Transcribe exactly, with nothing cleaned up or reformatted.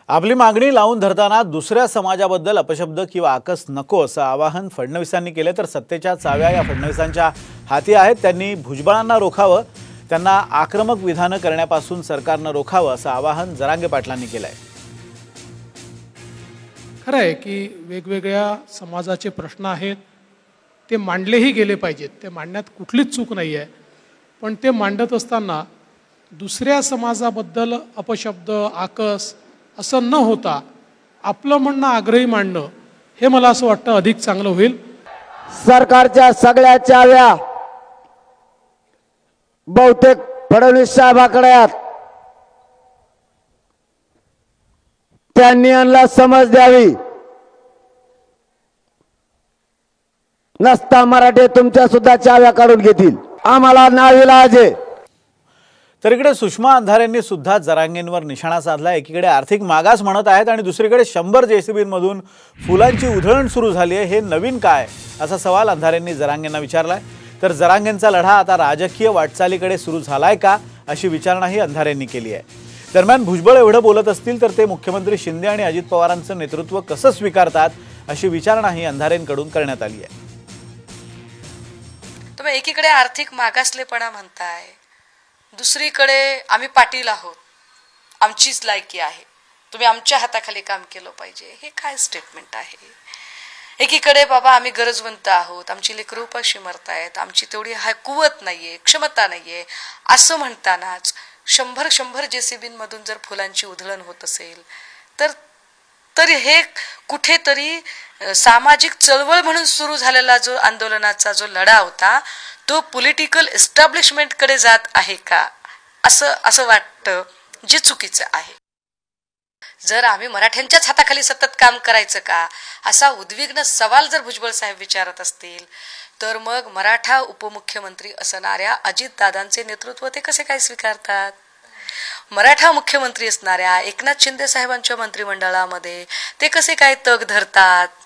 आपली मागणी लावून धरताना दुसऱ्या समाजाबद्दल अपशब्द किंवा आकस नको असं आवाहन फडणवीसांनी केले। तर सत्तेच्या चाव्या या फडणवीसांच्या हाती आहेत। त्यांनी भुजबळांना रोखावं, त्यांना आक्रमक विधानं करण्यापासून सरकारनं रोखावं असं आवाहन जरांगे पाटलांनी केलंय। खरं आहे की वेगवेगळ्या समाजाचे प्रश्न आहेत, ते मांडलेही गेले पाहिजेत, ते मांडण्यात कुठलीच चूक नाही आहे। पण ते मांडत असताना दुसऱ्या समाजाबद्दल अपशब्द आकस असं न होता आपलं म्हणणं आग्रही मांडणं हे मला असं वाटतं अधिक चांगलं होईल। सरकारच्या सगळ्या चाव्या बहुतेक फडणवीस साहेबांकडे आहेत। त्यांनी यांना समज द्यावी, नसता मराठे तुमच्या सुद्धा चाव्या काढून घेतील, आम्हाला नाविलाज आहे। तर इकडे सुषमा अंधारेंनी सुद्धा जरांगेंवर निशाणा साधला। एकीकडे आर्थिक मागास म्हणत आहेत आणि दुसरीकडे शंभर जेसीबींमधून फुलांची उधळण सुरू झाली आहे। हे नवीन काय असा सवाल अंधारेंनी जरांगेंना विचारलाय। तर जरांगेंचा लढा आता राजकीय वाटचालीकडे सुरू झालाय का अशी विचारणाही अंधारेंनी केली आहे। दरम्यान भुजबळ एवढं बोलत असतील तर ते मुख्यमंत्री शिंदे आणि अजित पवारांचं नेतृत्व कसं स्वीकारतात अशी विचारणाही अंधारेंकडून करण्यात आली आहे। तुम्ही एकीकडे आर्थिक मागासलेपणा म्हणताय, दुसरीकडे आम्ही पाटील आहोत, आमचीच लायकी आहे, तुम्ही आमच्या हाताखाली काम केलं पाहिजे, हे काय स्टेटमेंट आहे? एकीकडे बाबा आम्ही गरजवंत आहोत, आमची लेकरं उपाशी मरतायत, आमची तेवढी हाय कुवत नाहीये, क्षमता नाहीये, असं म्हणतानाच शंभर शंभर जेसीबींमधून जर फुलांची उधळण होत असेल तर तर हे कुठेतरी सामाजिक चळवळ म्हणून सुरू झालेला जो आंदोलनाचा जो लढा होता तो पॉलिटिकल एस्टॅब्लिशमेंटकडे जात आहे का, असं असं वाटतं, जे चुकीचं आहे। जर आम्ही मराठ्यांच्याच हाताखाली सतत काम करायचं का असा उद्विग्न सवाल जर भुजबळ साहेब विचारत असतील तर मग मराठा उपमुख्यमंत्री असणाऱ्या अजितदादांचे नेतृत्व ते कसे काय स्वीकारतात? मराठा मुख्यमंत्री असणाऱ्या एकनाथ शिंदे साहेबांच्या मंत्रिमंडळामध्ये ते कसे काय तग धरतात?